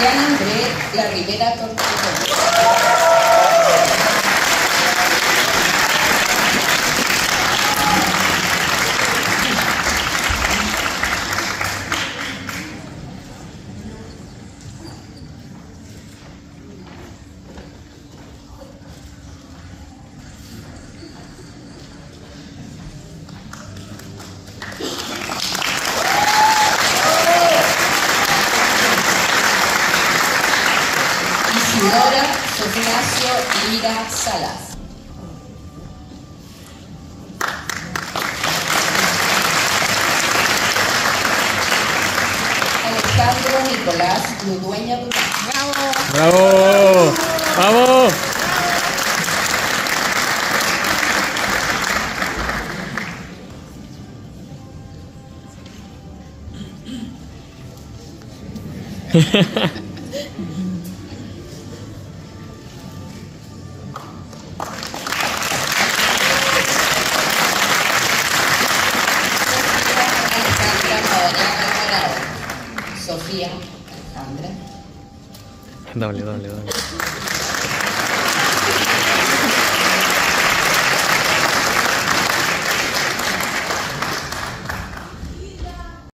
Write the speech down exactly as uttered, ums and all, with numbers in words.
Sebastián André La Ribera Tortellón. Isidora Ignacio Lira Salas. Alejandro Nicolás Ludueña Durán. ¡Bravo! ¡Vamos! Sofía Alejandra. Doble, doble, doble.